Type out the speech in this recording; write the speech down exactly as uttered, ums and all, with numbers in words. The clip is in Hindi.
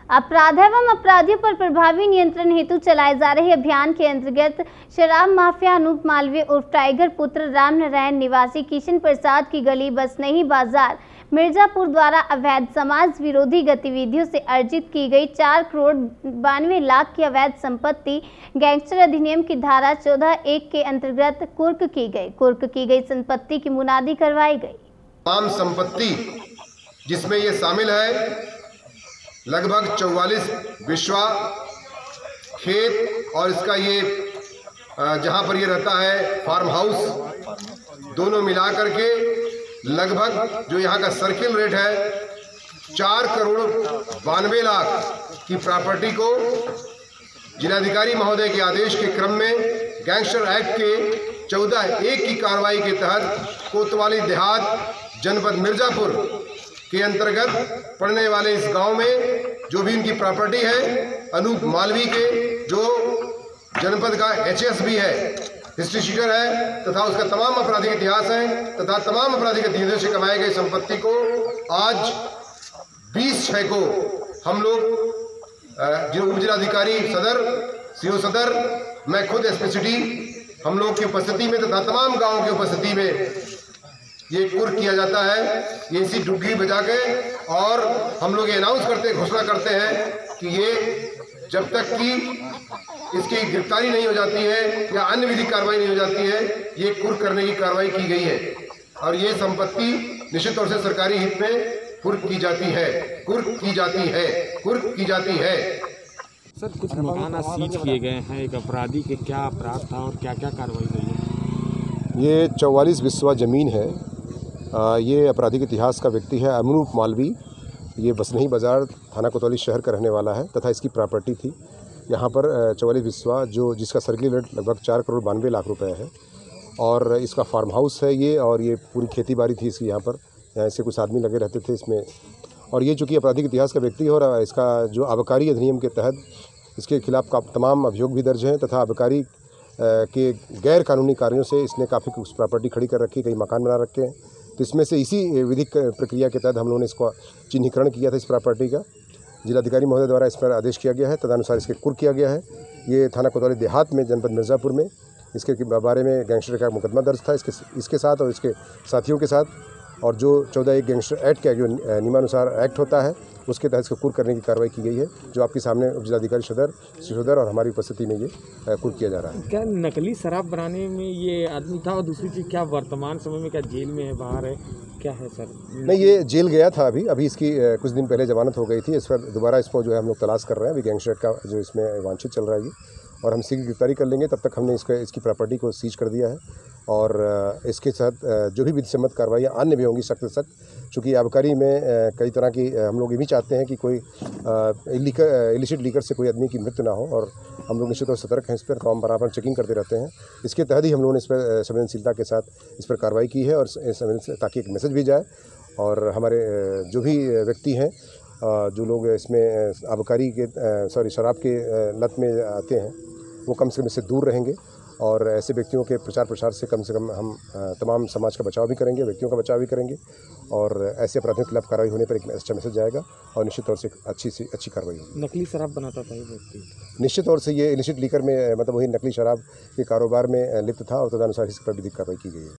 अपराध एवं अपराधियों पर प्रभावी नियंत्रण हेतु चलाए जा रहे अभियान के अंतर्गत शराब माफिया अनूप मालवीय उर्फ टाइगर पुत्र राम नारायण निवासी किशन प्रसाद की गली बसनही बाजार मिर्जापुर द्वारा अवैध समाज विरोधी गतिविधियों से अर्जित की गई चार करोड़ बानवे लाख की अवैध संपत्ति गैंगस्टर अधिनियम की धारा चौदह एक के अंतर्गत कुर्क की गई। कुर्क की गई संपत्ति की मुनादी करवाई गई। तमाम संपत्ति जिसमें ये शामिल है लगभग चौवालीस बिस्वा खेत और इसका ये जहाँ पर ये रहता है फार्म हाउस दोनों मिला करके लगभग जो यहाँ का सर्किल रेट है चार करोड़ बानवे लाख की प्रॉपर्टी को जिलाधिकारी महोदय के आदेश के क्रम में गैंगस्टर एक्ट के चौदह एक की कार्रवाई के तहत कोतवाली देहात जनपद मिर्जापुर के अंतर्गत पड़ने वाले इस गांव में जो भी इनकी प्रॉपर्टी है अनूप मालवीय के जो जनपद का एचएस भी है, हिस्ट्री शीटर है तथा उसका तमाम आपराधिक इतिहास है तथा तमाम आपराधिक गतिविधियों से कमाई गई संपत्ति को आज बीस छह को हम लोग जो उप जिलाधिकारी सदर सीओ सदर मैं खुद एसपी सिटी हम लोग की उपस्थिति में तथा तमाम गाँव की उपस्थिति में ये कुर्क किया जाता है। ये इसी डुग्गी बजा के और हम लोग ये अनाउंस करते घोषणा करते हैं कि ये जब तक कि इसकी गिरफ्तारी नहीं हो जाती है या अन्य विधिक कार्रवाई नहीं हो जाती है ये कुर्क करने की कार्रवाई की गई है और ये संपत्ति निश्चित तौर से सरकारी हित में कुर्क की जाती है कुर्क की जाती है कुर्क की जाती है। सर कुछ मकान सीज किए गए हैं, एक अपराधी के क्या अपराध था और क्या क्या कार्रवाई हुई है? ये चौवालीस बिस्वा जमीन है। आ, ये आपराधिक इतिहास का व्यक्ति है अनूप मालवीय। ये बसनही बाजार थाना कोतवाली शहर का रहने वाला है तथा इसकी प्रॉपर्टी थी यहाँ पर चौवालीस बिस्वा जो जिसका सर्किल रेट लगभग चार करोड़ बानवे लाख रुपए है और इसका फार्म हाउस है ये और ये पूरी खेती बाड़ी थी इसकी यहाँ पर। यहाँ से कुछ आदमी लगे रहते थे इसमें और ये चूँकि आपराधिक इतिहास का व्यक्ति है और इसका जो आबकारी अधिनियम के तहत इसके खिलाफ का तमाम अभियोग भी दर्ज हैं तथा आबकारी के गैर कानूनी कार्यों से इसने काफ़ी कुछ प्रॉपर्टी खड़ी कर रखी, कई मकान बना रखे हैं। तो इसमें से इसी विधिक प्रक्रिया के तहत हम लोगों ने इसको चिन्हीकरण किया था इस प्रॉपर्टी का। जिलाधिकारी महोदय द्वारा इस पर आदेश किया गया है, तदनुसार इसके कुर्क किया गया है। ये थाना कोतवाली देहात में जनपद मिर्ज़ापुर में इसके बारे में गैंगस्टर का मुकदमा दर्ज था इसके इसके साथ और इसके साथियों के साथ और जो चौदह एक गैंगस्टर एक्ट का जो नियमानुसार एक्ट होता है उसके तहत इसको कुर्क करने की कार्रवाई की गई है जो आपके सामने उप जिलाधिकारी सदर सदर और हमारी उपस्थिति में ये कुर्क किया जा रहा है। क्या नकली शराब बनाने में ये आदमी था और दूसरी चीज़ क्या वर्तमान समय में क्या जेल में है, बाहर है, क्या है सर? नहीं, ये जेल गया था अभी अभी इसकी कुछ दिन पहले जमानत हो गई थी। इस पर दोबारा इसको जो है हम लोग तलाश कर रहे हैं। अभी गैंगस्टर का जो इसमें वांछित चल रहा है ये और हम शीघ्र गिरफ्तारी कर लेंगे। तब तक हमने इसका इसकी प्रॉपर्टी को सीज कर दिया है और इसके साथ जो भी विधि सम्मत कार्रवाई अन्य भी होंगी सख्त सख्त। चूँकि आबकारी में कई तरह की हम लोग ये भी चाहते हैं कि कोई लीकर इलिसिट लीकर से कोई आदमी की मृत्यु ना हो और हम लोग निश्चित तौर से सतर्क हैं इस पर। तो हम बराबर चेकिंग करते रहते हैं। इसके तहत ही हम लोगों ने इस पर संवेदनशीलता के साथ इस पर कार्रवाई की है और ताकि एक मैसेज भी जाए और हमारे जो भी व्यक्ति हैं जो लोग इसमें आबकारी के सॉरी शराब के लत में आते हैं वो कम से कम इससे दूर रहेंगे और ऐसे व्यक्तियों के प्रचार प्रसार से कम से कम हम तमाम समाज का बचाव भी करेंगे, व्यक्तियों का बचाव भी करेंगे और ऐसे अपराधियों के खिलाफ कार्रवाई होने पर एक अच्छा मैसेज जाएगा और निश्चित तौर से अच्छी सी अच्छी कार्रवाई होगी। नकली शराब बनाता था ये व्यक्ति? निश्चित तौर से ये इलिसिट लीकर में मतलब वही नकली शराब के कारोबार में लिप्त था और तदनुसार इस पर विधिक कार्रवाई की गई है।